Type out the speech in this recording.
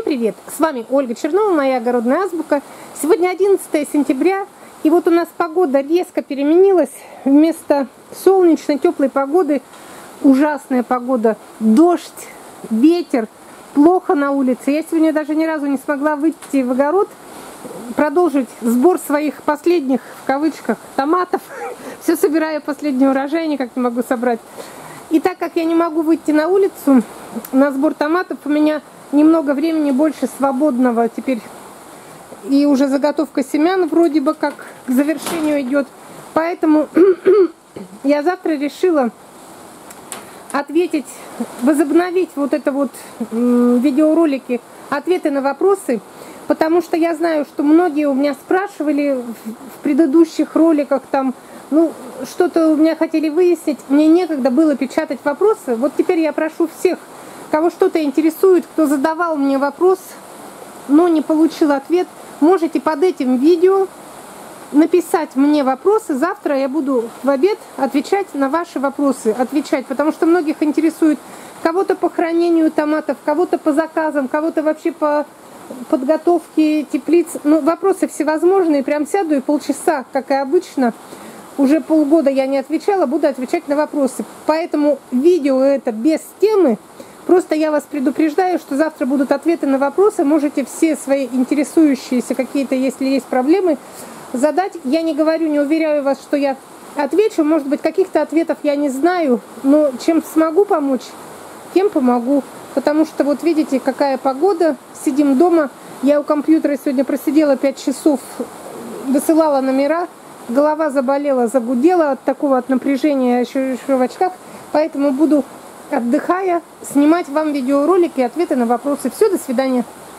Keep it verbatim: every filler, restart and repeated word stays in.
Всем привет! С вами Ольга Чернова, моя огородная азбука. Сегодня одиннадцатое сентября, и вот у нас погода резко переменилась. Вместо солнечной, теплой погоды ужасная погода. Дождь, ветер, плохо на улице. Я сегодня даже ни разу не смогла выйти в огород, продолжить сбор своих последних, в кавычках, томатов. Все собираю, последний урожай, никак не могу собрать. И так как я не могу выйти на улицу на сбор томатов, у меня немного времени больше свободного теперь. И уже заготовка семян вроде бы как к завершению идет. Поэтому я завтра решила ответить, возобновить вот это вот видеоролики, ответы на вопросы. Потому что я знаю, что многие у меня спрашивали в предыдущих роликах там, ну, что-то у меня хотели выяснить, мне некогда было печатать вопросы. Вот теперь я прошу всех, кого что-то интересует, кто задавал мне вопрос, но не получил ответ, можете под этим видео написать мне вопросы. Завтра я буду в обед отвечать на ваши вопросы, отвечать, потому что многих интересует кого-то по хранению томатов, кого-то по заказам, кого-то вообще по подготовке теплиц. Ну, вопросы всевозможные, прям сяду и полчаса, как и обычно. Уже полгода я не отвечала, буду отвечать на вопросы. Поэтому видео это без темы. Просто я вас предупреждаю, что завтра будут ответы на вопросы. Можете все свои интересующиеся какие-то, если есть проблемы, задать. Я не говорю, не уверяю вас, что я отвечу. Может быть, каких-то ответов я не знаю. Но чем смогу помочь, тем помогу. Потому что вот видите, какая погода. Сидим дома. Я у компьютера сегодня просидела пять часов, высылала номера. Голова заболела, загудела от такого, от напряжения, еще, еще в очках. Поэтому буду, отдыхая, снимать вам видеоролики и ответы на вопросы. Все, до свидания.